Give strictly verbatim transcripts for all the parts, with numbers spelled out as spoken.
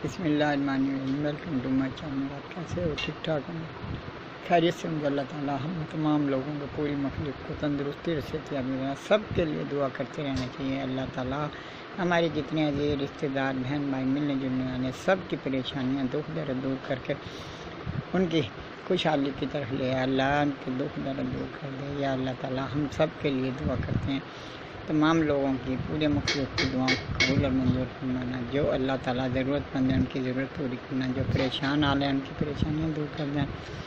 بسم اللہ الرحمن الرحیم، ویلکم ٹو مائی چینل۔ آپ کیسے ہو؟ ٹھیک ٹھاک ہیں؟ خیریت سے ہوں؟ اللہ تعالیٰ ہم تمام لوگوں کو، پوری مخلوق کو تندرستی اور صحتیابی بنائے۔ سب کے لیے دعا کرتے رہنا چاہیے۔ اللہ تعالیٰ ہمارے جتنے عزیز رشتہ دار، بہن بھائی، ملنے جلنے والے سب کی پریشانیاں دکھ درد دور کر کے ان کی خوشحالی کی طرف لے اللہ ان کے دکھ درد دور کر دے۔ یا اللہ تعالیٰ ہم سب کے لیے دعا کرتے ہیں، تمام لوگوں کی، پورے مخلوق کی دعاؤں کو قبول اور منظور فرمانا۔ جو اللہ تعالیٰ ضرورت مند ہے ان کی ضرورت پوری کرنا، جو پریشان حال ہیں ان کی پریشانیاں دور کر دیں۔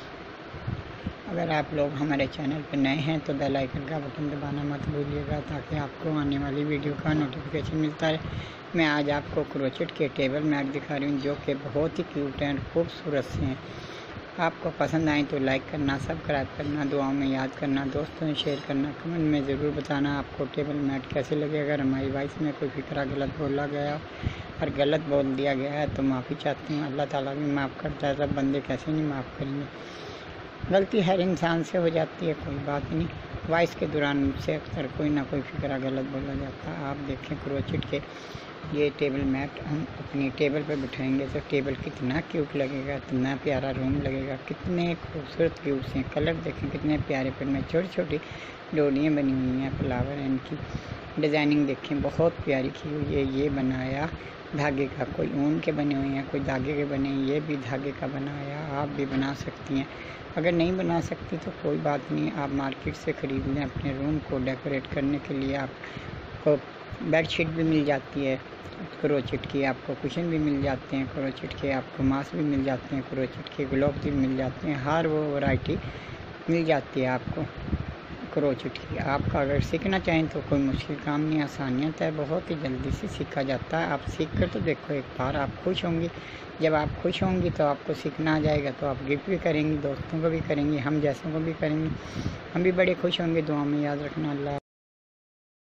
اگر آپ لوگ ہمارے چینل پہ نئے ہیں تو بیل آئیکن کا بٹن دبانا مت بھولیے گا تاکہ آپ کو آنے والی ویڈیو کا نوٹیفیکیشن ملتا رہے۔ میں آج آپ کو کروچٹ کے ٹیبل میٹ دکھا رہی ہوں جو کہ بہت ہی کیوٹ ہیں، خوبصورت سے ہیں۔ آپ کو پسند آئیں تو لائک کرنا، سبسکرائب کرنا، دعاؤں میں یاد کرنا، دوستوں میں شیئر کرنا، کمنٹ میں ضرور بتانا آپ کو ٹیبل میٹ کیسے لگے۔ اگر ہماری وائس میں کوئی فکرہ غلط بولا گیا اور غلط بول دیا گیا ہے تو معافی چاہتی ہوں۔ اللہ تعالیٰ بھی معاف کرتا ہے، سب بندے کیسے نہیں معاف کریں گے۔ غلطی ہر انسان سے ہو جاتی ہے، کوئی بات نہیں۔ وائس کے دوران مجھ سے اکثر کوئی نہ کوئی فکرہ غلط بولا جاتا ہے۔ آپ دیکھیں کروچٹ کے یہ ٹیبل میٹ ہم اپنی ٹیبل پہ بٹھائیں گے تو ٹیبل کتنا کیوٹ لگے گا، کتنا پیارا روم لگے گا، کتنے خوبصورت کیوٹ ہیں۔ کلر دیکھیں کتنے پیارے پر میں چھوٹی چھوٹی ڈوریاں بنی ہوئی ہیں، فلاور ہیں، ان کی ڈیزائننگ دیکھیں بہت پیاری کی ہوئی ہے۔ یہ بنایا دھاگے کا، کوئی اون کے بنے ہوئے ہیں، کوئی دھاگے کے بنے ہیں، یہ بھی دھاگے کا بنایا۔ آپ بھی بنا سکتی ہیں، اگر نہیں بنا سکتی تو کوئی بات نہیں، آپ مارکیٹ سے خرید لیں۔ اپنے روم کو ڈیکوریٹ کرنے کے لیے آپ کو بیڈ شیٹ بھی مل جاتی ہے کروچٹ کی، آپ کو کشن بھی مل جاتے ہیں کروچٹ کے، آپ کو ماس بھی مل جاتے ہیں کروچٹ کے، گلوب بھی مل جاتے ہیں، ہر وہ ورائٹی مل جاتی ہے آپ کو کروچٹ کی۔ آپ کا اگر سیکھنا چاہیں تو کوئی مشکل کام نہیں، آسانیت ہے، بہت ہی جلدی سے سیکھا جاتا ہے۔ آپ سیکھ کر تو دیکھو ایک بار، آپ خوش ہوں گی۔ جب آپ خوش ہوں گی تو آپ کو سیکھنا آ جائے گا تو آپ گفٹ بھی کریں گی، دوستوں کو بھی کریں گی، ہم جیسوں کو بھی کریں گی، ہم بھی بڑے خوش ہوں گے۔ دعاؤں میں یاد رکھنا۔ اللہ